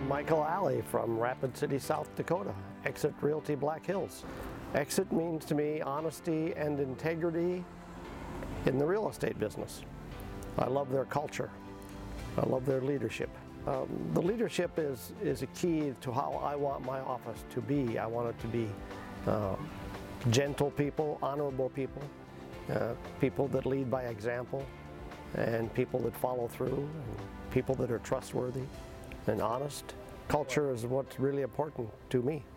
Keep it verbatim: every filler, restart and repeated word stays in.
Michael Alley from Rapid City, South Dakota, Exit Realty Black Hills. Exit means to me honesty and integrity in the real estate business. I love their culture. I love their leadership. Um, the leadership is, is a key to how I want my office to be. I want it to be um, gentle people, honorable people, uh, people that lead by example, and people that follow through, and people that are trustworthy and honest. Culture is what's really important to me.